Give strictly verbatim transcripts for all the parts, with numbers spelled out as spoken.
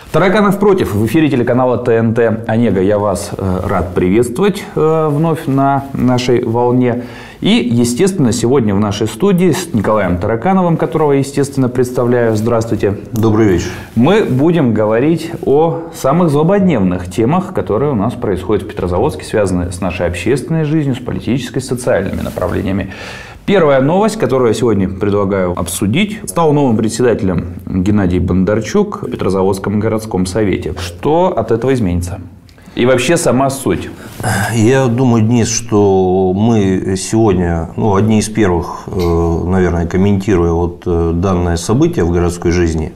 Тараканов против. В эфире телеканала ТНТ Онега. Я вас э, рад приветствовать э, вновь на нашей волне. И, естественно, сегодня в нашей студии с Николаем Таракановым, которого, естественно, представляю. Здравствуйте. Добрый вечер. Мы будем говорить о самых злободневных темах, которые у нас происходят в Петрозаводске, связанные с нашей общественной жизнью, с политической, социальными направлениями. Первая новость, которую я сегодня предлагаю обсудить. Стал новым председателем Геннадий Бондарчук в Петрозаводском городском совете. Что от этого изменится? И вообще сама суть. Я думаю, Денис, что мы сегодня, ну, одни из первых, наверное, комментируя вот данное событие в городской жизни,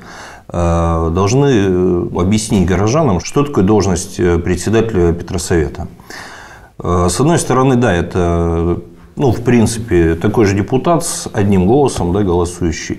должны объяснить горожанам, что такое должность председателя Петросовета. С одной стороны, да, это... Ну, в принципе, такой же депутат с одним голосом, да, голосующий.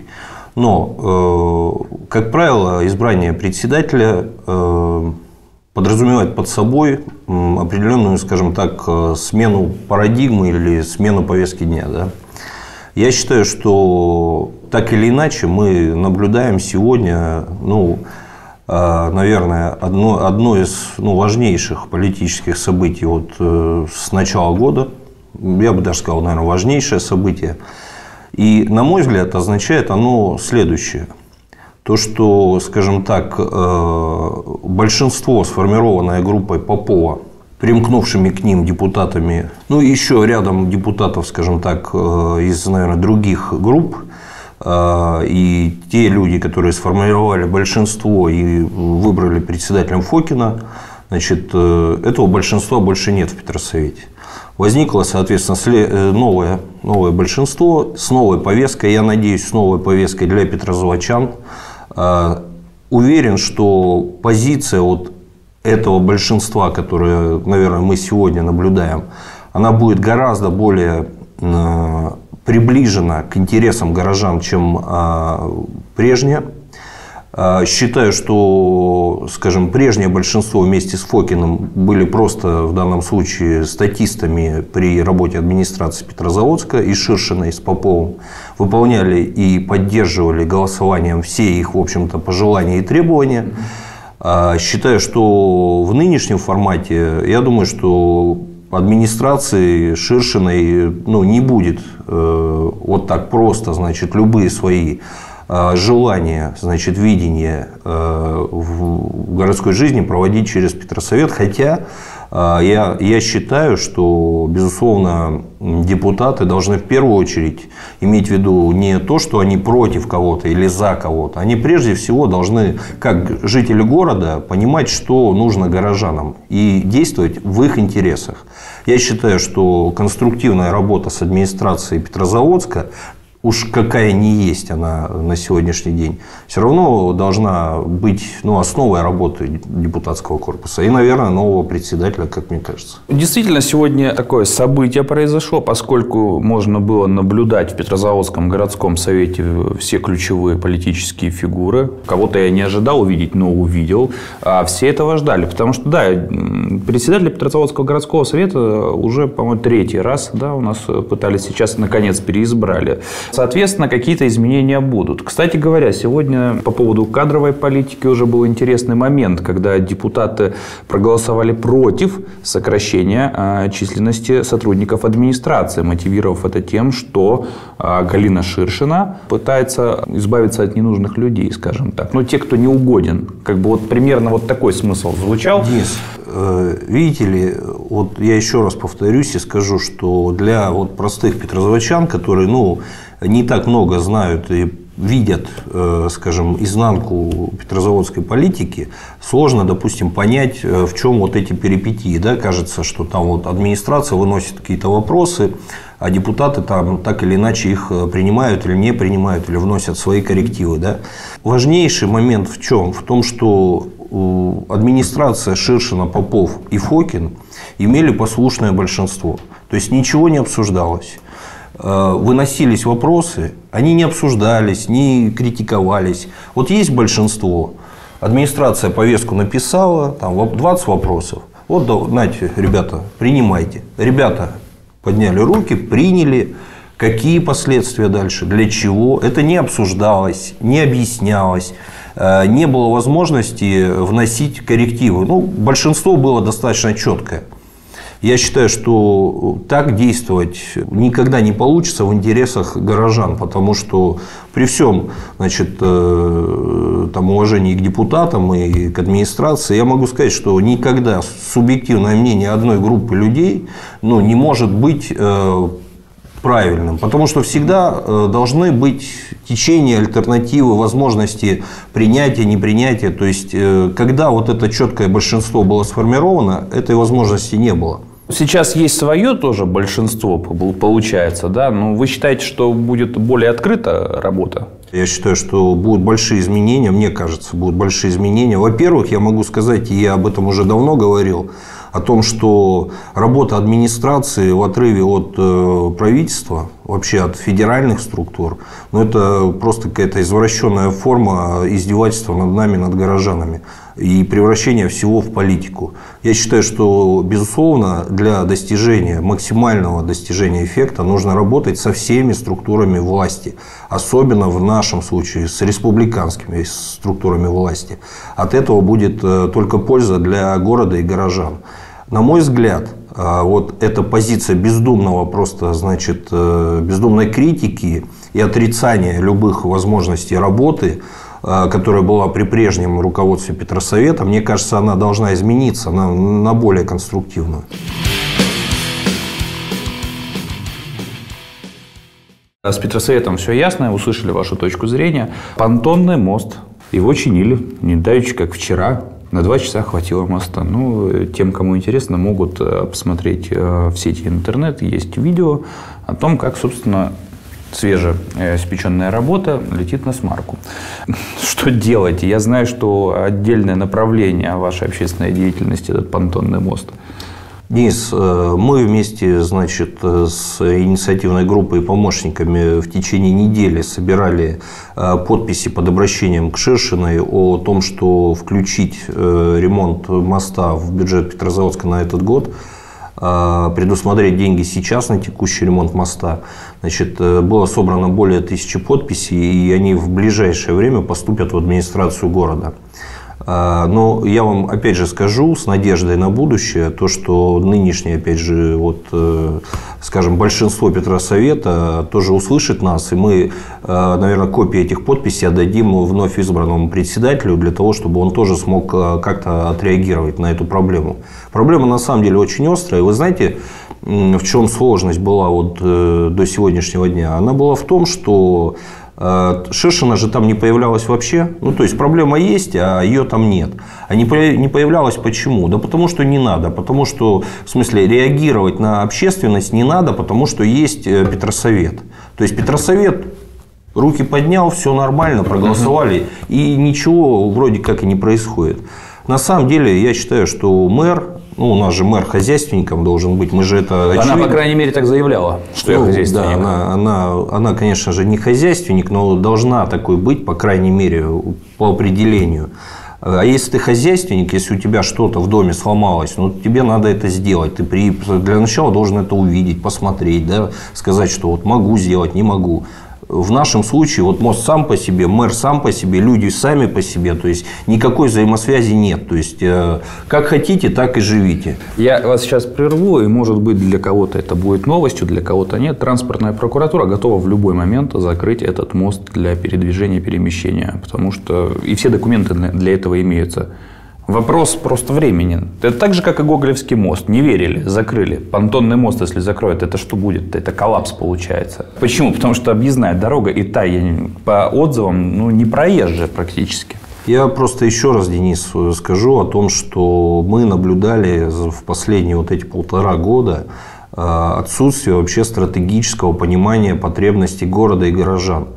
Но, э, как правило, избрание председателя э, подразумевает под собой определенную, скажем так, смену парадигмы или смену повестки дня. Да? Я считаю, что так или иначе мы наблюдаем сегодня, ну, э, наверное, одно, одно из ну, важнейших политических событий вот, э, с начала года. Я бы даже сказал, наверное, важнейшее событие. И, на мой взгляд, означает оно следующее. То, что, скажем так, большинство, сформированное группой Попова, примкнувшими к ним депутатами, ну, еще рядом депутатов, скажем так, из, наверное, других групп, и те люди, которые сформировали большинство и выбрали председателем Фокина, значит, этого большинства больше нет в Петросовете. Возникло, соответственно, новое, новое большинство с новой повесткой, я надеюсь, с новой повесткой для петрозаводчан. Уверен, что позиция вот этого большинства, которое, наверное, мы сегодня наблюдаем, она будет гораздо более приближена к интересам горожан, чем прежняя. Считаю, что, скажем, прежнее большинство вместе с Фокиным были просто в данном случае статистами при работе администрации Петрозаводска, и Ширшина, и с Поповым выполняли и поддерживали голосованием все их, в общем-то, пожелания и требования. Считаю, что в нынешнем формате, я думаю, что администрации Ширшиной ну, не будет э, вот так просто, значит, любые свои желание, значит, видение в городской жизни проводить через Петросовет. Хотя я, я считаю, что, безусловно, депутаты должны в первую очередь иметь в виду не то, что они против кого-то или за кого-то. Они прежде всего должны, как жители города, понимать, что нужно горожанам и действовать в их интересах. Я считаю, что конструктивная работа с администрацией Петрозаводска, уж какая ни есть она на сегодняшний день, все равно должна быть ну, основой работы депутатского корпуса и, наверное, нового председателя, как мне кажется. Действительно, сегодня такое событие произошло, поскольку можно было наблюдать в Петрозаводском городском совете все ключевые политические фигуры. Кого-то я не ожидал увидеть, но увидел. А все этого ждали, потому что, да, председателя Петрозаводского городского совета уже, по-моему, третий раз да, у нас пытались, сейчас, наконец, переизбрали. Соответственно, какие-то изменения будут. Кстати говоря, сегодня по поводу кадровой политики уже был интересный момент, когда депутаты проголосовали против сокращения численности сотрудников администрации, мотивировав это тем, что Галина Ширшина пытается избавиться от ненужных людей, скажем так. Но те, кто не угоден. Как бы вот примерно вот такой смысл звучал. Денис, видите ли, вот я еще раз повторюсь и скажу, что для вот простых петрозаводчан, которые, ну, не так много знают и видят, скажем, изнанку петрозаводской политики, сложно, допустим, понять, в чем вот эти перипетии. Да? Кажется, что там вот администрация выносит какие-то вопросы, а депутаты там так или иначе их принимают или не принимают, или вносят свои коррективы. Да? Важнейший момент в чем? В том, что администрация Ширшина, Попов и Фокин имели послушное большинство. То есть ничего не обсуждалось. Выносились вопросы, они не обсуждались, не критиковались. Вот есть большинство, администрация повестку написала, там двадцать вопросов. Вот, знаете, ребята, принимайте. Ребята подняли руки, приняли, Какие последствия дальше, для чего, это не обсуждалось, не объяснялось, не было возможности вносить коррективы. Ну, большинство было достаточно четкое. Я считаю, что так действовать никогда не получится в интересах горожан, потому что при всем, значит, там, уважении к депутатам и к администрации, я могу сказать, что никогда субъективное мнение одной группы людей, ну, не может быть правильным, потому что всегда должны быть течения, альтернативы, возможности принятия, непринятия. То есть, когда вот это четкое большинство было сформировано, этой возможности не было. Сейчас есть свое тоже большинство, получается, да? Но вы считаете, что будет более открыта работа? Я считаю, что будут большие изменения, мне кажется, будут большие изменения. Во-первых, я могу сказать, и я об этом уже давно говорил, о том, что работа администрации в отрыве от правительства, вообще от федеральных структур, ну, это просто какая-то извращенная форма издевательства над нами, над горожанами и превращения всего в политику. Я считаю, что, безусловно, для достижения, максимального достижения эффекта нужно работать со всеми структурами власти, особенно в нашем случае с республиканскими структурами власти. От этого будет только польза для города и горожан. На мой взгляд, вот эта позиция бездумного просто, значит, бездумной критики и отрицания любых возможностей работы, которая была при прежнем руководстве Петросовета, мне кажется, она должна измениться на, на более конструктивную. С Петросоветом все ясно, услышали вашу точку зрения. Понтонный мост. Его чинили, не давеча, как вчера. На два часа хватило моста. Ну, тем, кому интересно, могут посмотреть в сети интернет. Есть видео о том, как, собственно, свежеиспеченная работа летит на смарку. Что делать? Я знаю, что отдельное направление вашей общественной деятельности – этот понтонный мост. Денис, мы вместе, значит, с инициативной группой и помощниками в течение недели собирали подписи под обращением к Шершиной о том, что включить ремонт моста в бюджет Петрозаводска на этот год, предусмотреть деньги сейчас на текущий ремонт моста. Значит, было собрано более тысячи подписей, и они в ближайшее время поступят в администрацию города. Но я вам опять же скажу с надеждой на будущее, то, что нынешнее, опять же, вот, скажем, большинство Петросовета тоже услышит нас, и мы, наверное, копии этих подписей отдадим вновь избранному председателю для того, чтобы он тоже смог как-то отреагировать на эту проблему. Проблема на самом деле очень острая. Вы знаете, в чем сложность была вот до сегодняшнего дня? Она была в том, что Шершина же там не появлялась вообще. Ну, то есть, проблема есть, а ее там нет. А не появлялась почему? Да потому что не надо. Потому что, в смысле, реагировать на общественность не надо, потому что есть Петросовет. То есть, Петросовет руки поднял, все нормально, проголосовали, и ничего вроде как и не происходит. На самом деле, я считаю, что мэр, ну, у нас же мэр хозяйственником должен быть, мы же это... Она, очевидно, по крайней мере, так заявляла, что ну, я хозяйственник. Да, она, она, она, конечно же, не хозяйственник, но должна такой быть, по крайней мере, по определению. А если ты хозяйственник, если у тебя что-то в доме сломалось, ну, тебе надо это сделать. Ты при, для начала должен это увидеть, посмотреть, да, сказать, что вот могу сделать, не могу. В нашем случае вот мост сам по себе, мэр сам по себе, люди сами по себе, то есть никакой взаимосвязи нет. То есть э, как хотите, так и живите. Я вас сейчас прерву, и может быть для кого-то это будет новостью, для кого-то нет. Транспортная прокуратура готова в любой момент закрыть этот мост для передвижения и перемещения, потому что и все документы для этого имеются. Вопрос просто времени. Это так же, как и Гоголевский мост. Не верили, закрыли. Понтонный мост, если закроют, это что будет? Это коллапс получается. Почему? Потому что объездная дорога и та, я, по отзывам, ну, не проезжая практически. Я просто еще раз, Денис, скажу о том, что мы наблюдали в последние вот эти полтора года отсутствие вообще стратегического понимания потребностей города и горожан.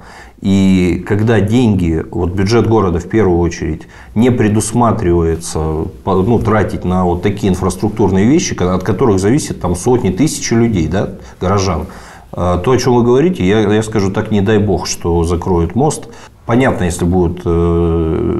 И когда деньги, вот бюджет города в первую очередь, не предусматривается, ну, тратить на вот такие инфраструктурные вещи, от которых зависит там сотни тысяч людей, да, горожан, то, о чем вы говорите, я, я скажу так, не дай бог, что закроют мост. Понятно, если будет угроза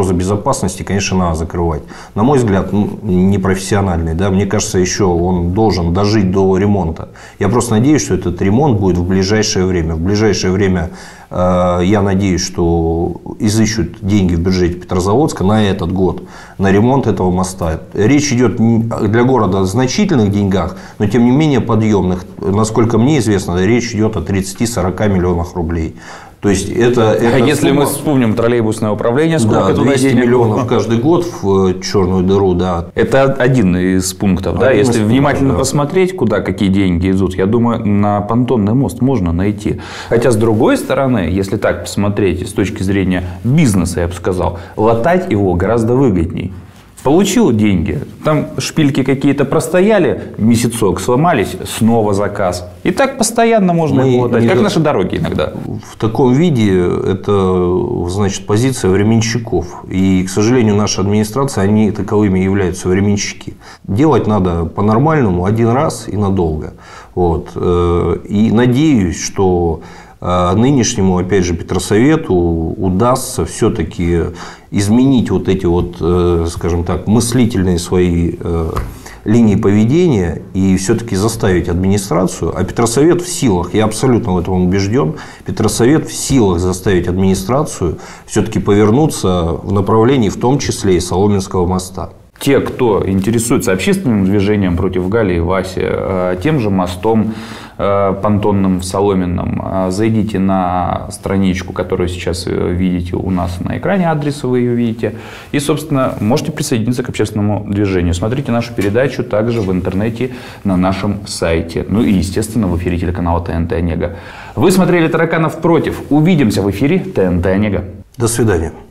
угрозы безопасности, конечно, надо закрывать. На мой взгляд, ну, непрофессиональный. Да? Мне кажется, еще он должен дожить до ремонта. Я просто надеюсь, что этот ремонт будет в ближайшее время. В ближайшее время э, я надеюсь, что изыщут деньги в бюджете Петрозаводска на этот год, на ремонт этого моста. Речь идет для города о значительных деньгах, но тем не менее подъемных. Насколько мне известно, речь идет о тридцати-сорока миллионах рублей. То есть это, это а если сумма... мы вспомним троллейбусное управление, сколько да, туда двести денег? миллионов каждый год в черную дыру, да. Это один из пунктов, один да. Если пунктов, внимательно да. посмотреть, куда какие деньги идут, я думаю, на понтонный мост можно найти. Хотя с другой стороны, если так посмотреть с точки зрения бизнеса, я бы сказал, латать его гораздо выгодней. Получил деньги, там шпильки какие-то простояли, месяцок сломались, снова заказ. И так постоянно можно Мы его латать, как не... наши дороги иногда. В таком виде это, значит, позиция временщиков. И, к сожалению, наша администрация, они таковыми являются, временщики. Делать надо по-нормальному один раз и надолго. Вот. И надеюсь, что нынешнему, опять же, Петросовету удастся все-таки изменить вот эти вот, скажем так, мыслительные свои линии поведения и все-таки заставить администрацию, а Петросовет в силах, я абсолютно в этом убежден, Петросовет в силах заставить администрацию все-таки повернуться в направлении, в том числе и Соломенского моста. Те, кто интересуется общественным движением против Гали и Васи, тем же мостом понтонным в Соломенном, зайдите на страничку, которую сейчас видите у нас на экране, адрес вы ее видите, и, собственно, можете присоединиться к общественному движению. Смотрите нашу передачу также в интернете на нашем сайте, ну и, естественно, в эфире телеканала ТНТ Онега. Вы смотрели «Тараканов против». Увидимся в эфире ТНТ Онега. До свидания.